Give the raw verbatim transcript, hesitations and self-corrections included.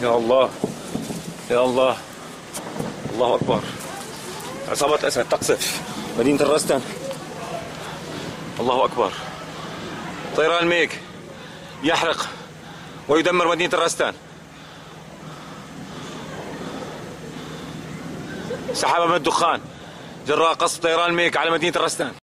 يا الله يا الله، الله أكبر. عصابة أسد تقصف مدينة الرستن. الله أكبر. طيران ميج يحرق ويدمر مدينة الرستن. سحابة من الدخان جراء قصف طيران ميج على مدينة الرستن.